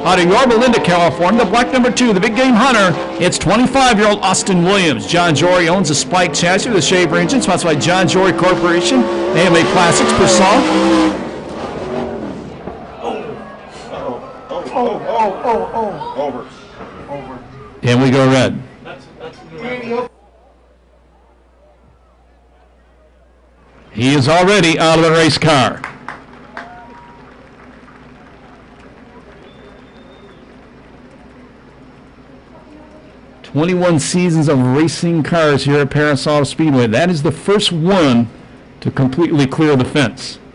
Out of Yorba Linda, California, the black number 2, the big game hunter, it's 25-year-old Austin Williams. John Jory owns a Spike chassis with a Shaver engine, sponsored by John Jory Corporation, AMA Plastics, Persol. Over. And we go red. He is already out of the race car. "21 seasons of racing cars here at Paris Auto Speedway. That is the first one to completely clear the fence.